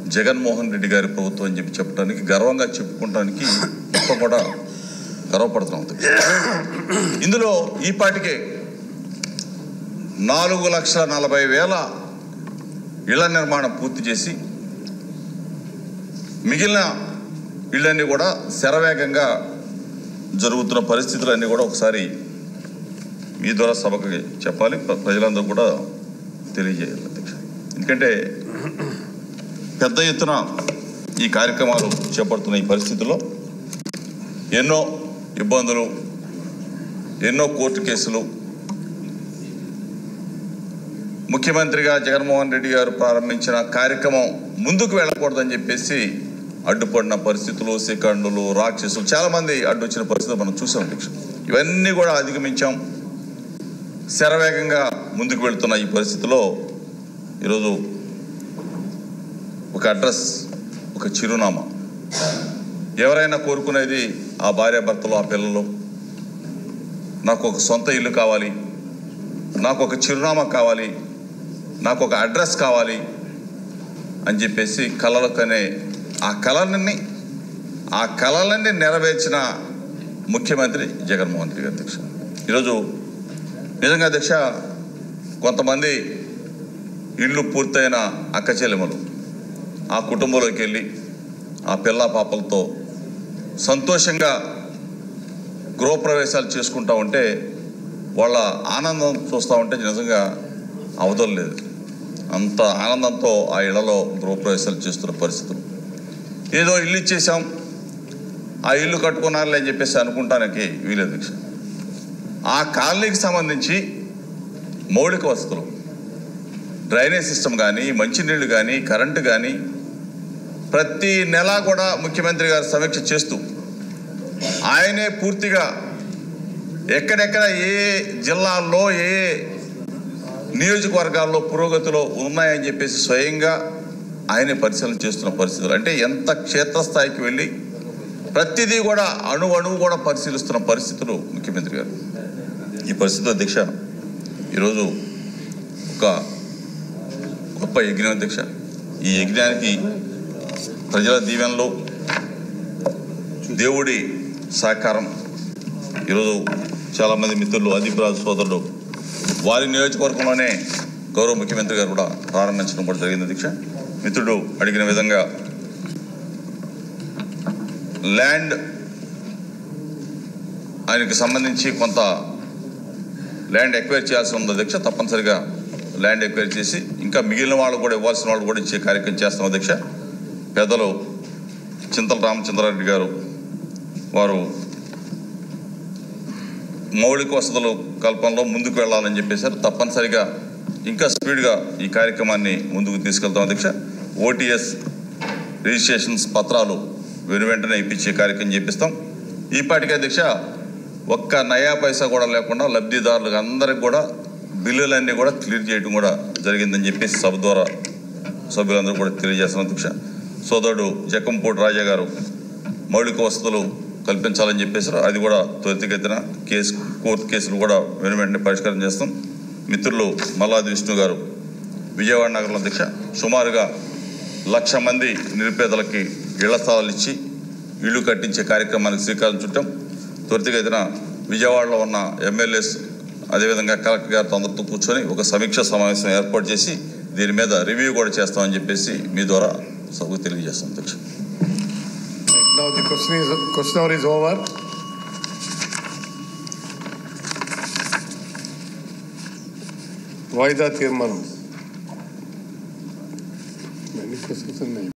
జగన్మోహన్ రెడ్డి గారి ప్రభుత్వం అని చెప్పడానికి గర్వంగా చెప్పుకోవడానికి మొత్తం కూడా గర్వపడుతున్నాం. ఇందులో ఈ పాటికే 4,40,000 ఇళ్ల నిర్మాణం పూర్తి చేసి మిగిలిన ఇళ్ళన్నీ కూడా శరవేగంగా జరుగుతున్న పరిస్థితులన్నీ కూడా ఒకసారి మీ ద్వారా సభకి చెప్పాలి, ప్రజలందరూ కూడా తెలియజేయాలి అధ్యక్ష. ఎందుకంటే పెద్ద ఎత్తున ఈ కార్యక్రమాలు చేపడుతున్న ఈ పరిస్థితుల్లో ఎన్నో ఇబ్బందులు, ఎన్నో కోర్టు కేసులు, ముఖ్యమంత్రిగా జగన్మోహన్ రెడ్డి గారు ప్రారంభించిన కార్యక్రమం ముందుకు వెళ్ళకూడదని చెప్పేసి అడ్డుపడిన పరిస్థితులు, సెకండులు, రాక్షసులు చాలామంది అడ్డు వచ్చిన పరిస్థితులు మనం చూసాం అధ్యక్ష. ఇవన్నీ కూడా అధిగమించాం. శరవేగంగా ముందుకు వెళుతున్న ఈ పరిస్థితిలో ఈరోజు ఒక అడ్రస్, ఒక చిరునామా, ఎవరైనా కోరుకునేది ఆ భార్యాభర్తలు, ఆ పిల్లలు, నాకు ఒక సొంత ఇల్లు కావాలి, నాకు ఒక చిరునామా కావాలి, నాకు ఒక అడ్రస్ కావాలి అని చెప్పేసి కలలు కనే ఆ కలలన్నీ నెరవేర్చిన ముఖ్యమంత్రి జగన్మోహన్ రెడ్డి గారు అధ్యక్ష. ఈరోజు నిజంగా అధ్యక్ష, కొంతమంది ఇల్లు పూర్తయిన అక్క చెల్లెమ్మలు ఆ కుటుంబంలోకి వెళ్ళి ఆ పిల్ల పాపలతో సంతోషంగా గృహప్రవేశాలు చేసుకుంటూ ఉంటే వాళ్ళ ఆనందం చూస్తూ ఉంటే నిజంగా అవధులు లేదు. అంత ఆనందంతో ఆ ఇళ్లలో గృహప్రవేశాలు చేస్తున్న పరిస్థితులు. ఏదో ఇల్లు ఇచ్చేసాం, ఆ ఇల్లు కట్టుకున్నారులే అని చెప్పేసి అనుకుంటానికి వీలేదు అధ్యక్ష. ఆ కాలనీకి సంబంధించి మౌలిక వసతులు, డ్రైనేజ్ సిస్టమ్ కానీ, మంచినీళ్ళు కానీ, కరెంటు కానీ ప్రతి నెల కూడా ముఖ్యమంత్రి గారు సమీక్ష చేస్తూ ఆయనే పూర్తిగా ఎక్కడెక్కడ ఏ జిల్లాల్లో ఏ నియోజకవర్గాల్లో పురోగతిలో ఉన్నాయని చెప్పేసి స్వయంగా ఆయనే పరిశీలన చేస్తున్న పరిస్థితులు. అంటే ఎంత క్షేత్రస్థాయికి వెళ్ళి ప్రతిదీ కూడా అణువు కూడా పరిశీలిస్తున్న పరిస్థితులు ముఖ్యమంత్రి గారు. ఈ పరిస్థితులు అధ్యక్ష, ఈరోజు ఒక గొప్ప యజ్ఞం అధ్యక్ష. ఈ యజ్ఞానికి ప్రజల దీవెనలు, దేవుడి సహకారం, ఈరోజు చాలామంది మిత్రులు, అదీప్రాజు సోదరులు వారి నియోజకవర్గంలోనే గౌరవ ముఖ్యమంత్రి గారు కూడా ప్రారంభించడం కూడా జరిగింది అధ్యక్ష. మిత్రుడు అడిగిన విధంగా ల్యాండ్ ఆయనకు సంబంధించి కొంత ల్యాండ్ ఎక్వైర్ చేయాల్సి ఉంది అధ్యక్ష. తప్పనిసరిగా ల్యాండ్ ఎక్వైర్ చేసి ఇంకా మిగిలిన వాళ్ళు కూడా ఇవ్వాల్సిన వాళ్ళు కూడా ఇచ్చే కార్యక్రమం చేస్తాం అధ్యక్ష. పెద్దలు చింతల రామచంద్రారెడ్డి గారు వారు మౌలిక వసతులు కల్పనలో ముందుకు వెళ్ళాలని చెప్పేశారు. తప్పనిసరిగా ఇంకా స్పీడ్గా ఈ కార్యక్రమాన్ని ముందుకు తీసుకెళ్తాం అధ్యక్ష. ఓటీఎస్ రిజిస్ట్రేషన్స్ పత్రాలు వెంటనే ఇప్పించే కార్యక్రమం చేపిస్తాం. ఈపాటికి అధ్యక్ష ఒక్క నయా పైసా కూడా లేకుండా లబ్ధిదారులకు అందరికి కూడా బిల్లులన్నీ కూడా క్లియర్ చేయడం కూడా జరిగిందని చెప్పేసి సభ ద్వారా సభ్యులందరూ కూడా తెలియజేస్తాం అధ్యక్ష. సోదరుడు జక్కంపూడి రాజా గారు మౌలిక వసతులు కల్పించాలని చెప్పేసారు. అది కూడా త్వరితగతిన కోర్టు కేసులు కూడా వెంటనే పరిష్కారం చేస్తాం. మిత్రులు మల్లాది విష్ణు గారు విజయవాడ నగరంలో అధ్యక్ష సుమారుగా 1,00,000 మంది నిరుపేదలకి ఇళ్ల స్థలాలు ఇచ్చి ఇళ్ళు కట్టించే కార్యక్రమానికి శ్రీకారం చుట్టాం. త్వరితగతిన విజయవాడలో ఉన్న ఎమ్మెల్యేస్ అదేవిధంగా కలెక్టర్ గారితో అందరితో కూర్చొని ఒక సమీక్ష సమావేశం ఏర్పాటు చేసి దీని మీద రివ్యూ కూడా చేస్తామని చెప్పేసి మీ ద్వారా సభకు తెలియజేస్తాం అధ్యక్ష. Now the question hour is over. Why the Tirman? Many questions.